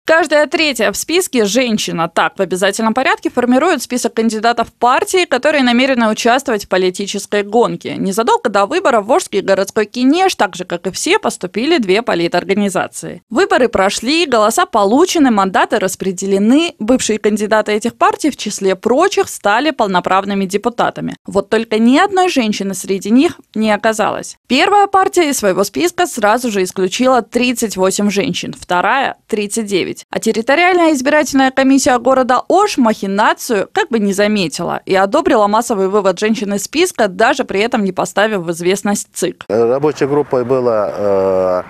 Каждая третья в списке – женщина. Так, в обязательном порядке формируют список кандидатов партии, которые намерены участвовать в политической гонке. Незадолго до выборов в Волжский городской Кинеш, так же, как и все, поступили две политорганизации. Выборы прошли, голоса получены, мандаты распределены. Бывшие кандидаты этих партий, в числе прочих, стали полноправными депутатами. Вот только ни одной женщины среди них не оказалось. Первая партия из своего списка сразу же исключила 38 женщин, вторая – 39. А территориальная избирательная комиссия города Ош махинацию как бы не заметила и одобрила массовый вывод женщин из списка, даже при этом не поставив в известность ЦИК. Рабочей группой было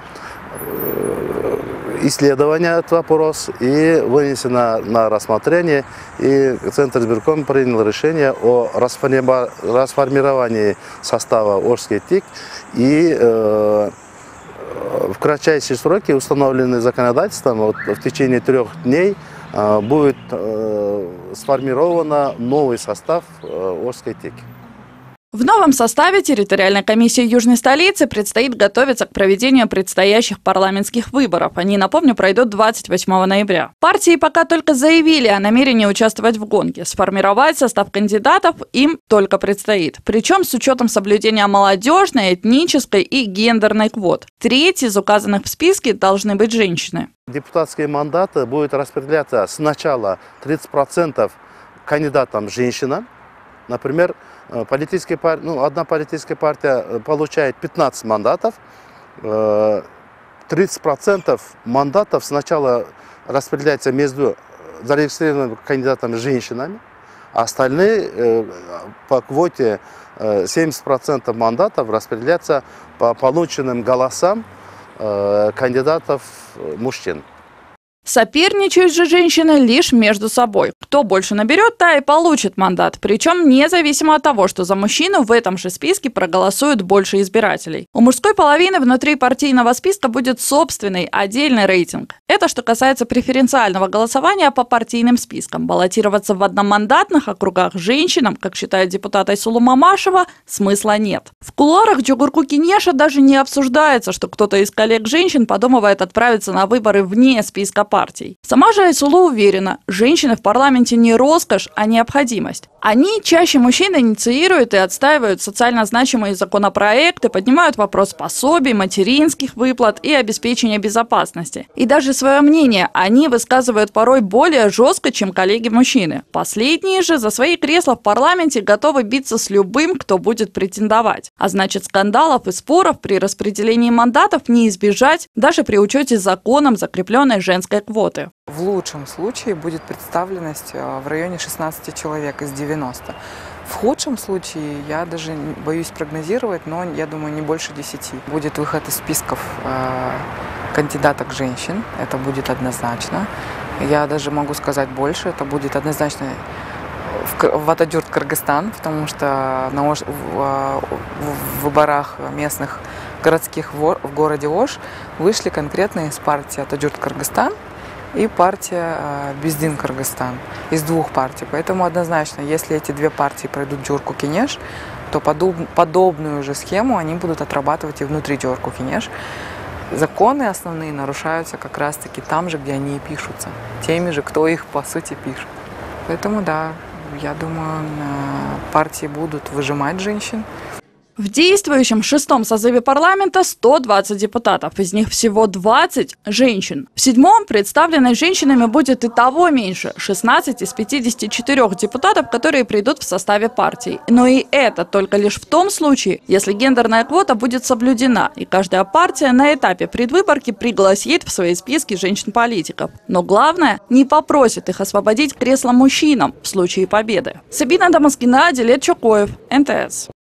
исследование этот вопрос и вынесено на рассмотрение. И Центр избирком принял решение о расформировании состава Ошский ТИК и в кратчайшие сроки, установленные законодательством, в течение 3 дней будет сформирован новый состав Ошской ТИК. В новом составе территориальной комиссии Южной столицы предстоит готовиться к проведению предстоящих парламентских выборов. Они, напомню, пройдут 28 ноября. Партии пока только заявили о намерении участвовать в гонке. Сформировать состав кандидатов им только предстоит. Причем с учетом соблюдения молодежной, этнической и гендерной квот. Треть из указанных в списке должны быть женщины. Депутатские мандаты будут распределяться сначала 30% кандидатам женщинам. Например, одна политическая партия получает 15 мандатов, 30% мандатов сначала распределяется между зарегистрированными кандидатами женщинами, а остальные по квоте 70% мандатов распределяются по полученным голосам кандидатов мужчин. Соперничают же женщины лишь между собой. Кто больше наберет, та и получит мандат. Причем независимо от того, что за мужчину в этом же списке проголосуют больше избирателей. У мужской половины внутри партийного списка будет собственный отдельный рейтинг. Это что касается преференциального голосования по партийным спискам. Баллотироваться в одномандатных округах женщинам, как считает депутат Айсулу Мамашева, смысла нет. В кулуарах Джугурку Кинеша даже не обсуждается, что кто-то из коллег женщин подумывает отправиться на выборы вне списка партий. Сама же Айсулу уверена, женщины в парламенте не роскошь, а необходимость. Они чаще мужчин инициируют и отстаивают социально значимые законопроекты, поднимают вопрос пособий, материнских выплат и обеспечения безопасности. И даже свое мнение они высказывают порой более жестко, чем коллеги-мужчины. Последние же за свои кресла в парламенте готовы биться с любым, кто будет претендовать. А значит, скандалов и споров при распределении мандатов не избежать даже при учете законом закрепленной женской квоты. В лучшем случае будет представленность в районе 16 человек из 90. В худшем случае я даже боюсь прогнозировать, но я думаю, не больше 10. Будет выход из списков кандидаток женщин, это будет однозначно. Я даже могу сказать больше, это будет однозначно в Атадюрт, Кыргызстан, потому что в выборах местных городских в городе Ош вышли конкретно из партии Атадюрт, Кыргызстан и партия Бездин, Кыргызстан, из 2 партий. Поэтому однозначно, если эти 2 партии пройдут Джугурку Кинеш, то подобную же схему они будут отрабатывать и внутри Джугурку Кинеш. Законы основные нарушаются как раз-таки там же, где они и пишутся, теми же, кто их по сути пишет. Поэтому да, я думаю, партии будут выжимать женщин. В действующем 6-м созыве парламента 120 депутатов, из них всего 20 женщин. В 7-м представленной женщинами будет и того меньше – 16 из 54 депутатов, которые придут в составе партий. Но и это только лишь в том случае, если гендерная квота будет соблюдена, и каждая партия на этапе предвыборки пригласит в свои списки женщин-политиков. Но главное – не попросит их освободить кресло мужчинам в случае победы. Сабина Дамаскина, Дилет Чокоев, НТС.